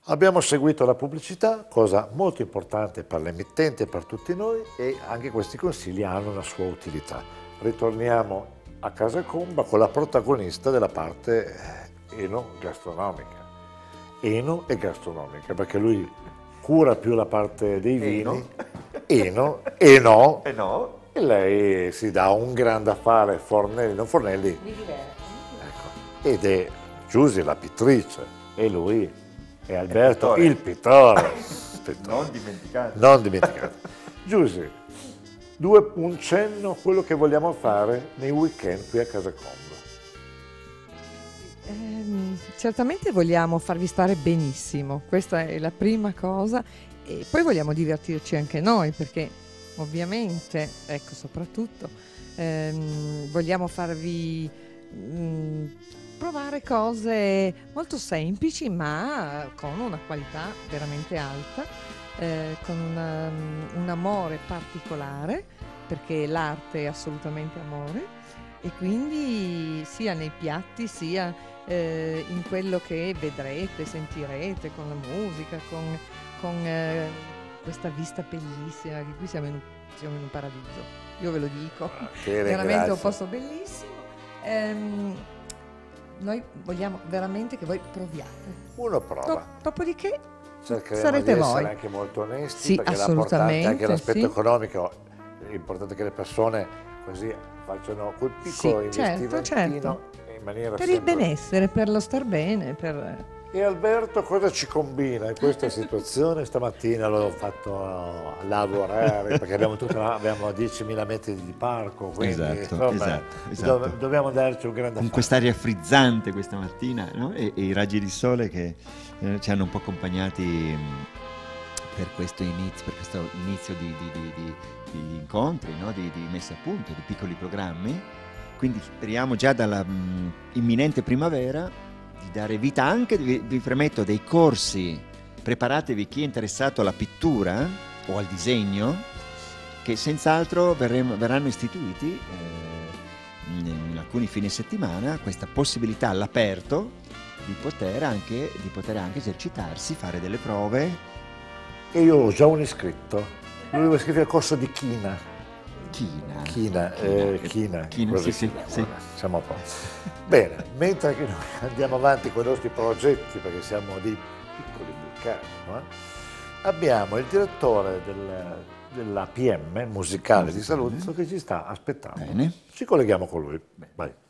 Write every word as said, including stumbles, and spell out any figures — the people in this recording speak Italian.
Abbiamo seguito la pubblicità, cosa molto importante per l'emittente e per tutti noi, e anche questi consigli hanno una sua utilità. Ritorniamo a Casacomba con la protagonista della parte enogastronomica. Eno e gastronomica, perché lui cura più la parte dei vini, eno, e no, E no. e lei si dà un grande affare, Fornelli, non Fornelli, Mi diverto. ecco, ed è Giusy la pittrice, e lui è Alberto pittore. il pittore. Pittore. Non dimenticate. Non dimenticate. Giusy, due, un cenno a quello che vogliamo fare nei weekend qui a Casacomba. Ehm, certamente vogliamo farvi stare benissimo, questa è la prima cosa, e poi vogliamo divertirci anche noi, perché ovviamente, ecco, soprattutto ehm, vogliamo farvi mh, provare cose molto semplici ma con una qualità veramente alta, eh, con una- un amore particolare, perché l'arte è assolutamente amore, e quindi sia nei piatti sia eh, in quello che vedrete, sentirete con la musica, con, con, eh, questa vista bellissima, che qui siamo in, un- siamo in un paradiso, io ve lo dico, Bene, veramente grazie. un posto bellissimo. Ehm, noi vogliamo veramente che voi proviate. Uno prova. Dop- dopodiché Cercheremo sarete di essere voi. anche molto onesti, Sì, perché l'importante assolutamente, anche l'aspetto sì. economico, è importante che le persone così facciano quel piccolo Sì, certo, investimentino certo. in maniera Per il sempre- benessere, per lo star bene, per... E Alberto cosa ci combina in questa situazione? Stamattina l'ho fatto lavorare perché abbiamo, tutta, abbiamo diecimila metri di parco, quindi Esatto, insomma, esatto, esatto. dov- dobbiamo darci un grande Con affare. quest'aria frizzante questa mattina, no? e, e i raggi di sole che eh, ci hanno un po' accompagnati mh, per questo inizio, per questo inizio di, di- di- di- di incontri, no? di, di messe a punto, di piccoli programmi. Quindi speriamo già dalla mh, imminente primavera di dare vita anche, vi, vi premetto, dei corsi. Preparatevi, chi è interessato alla pittura o al disegno, che senz'altro verremo- verranno istituiti eh, in alcuni fine settimana, questa possibilità all'aperto di poter anche, di poter anche esercitarsi, fare delle prove. E io ho già un iscritto, lui deve iscrivere al corso di China. China. China, eh, China, China, quello sì, di sì, China, sì. vabbè, siamo a posto. Bene, mentre che noi andiamo avanti con i nostri progetti, perché siamo dei piccoli vulcani, no? Abbiamo il direttore del, della P M musicale di Saluzzo che ci sta aspettando. Bene. Ci colleghiamo con lui. Vai.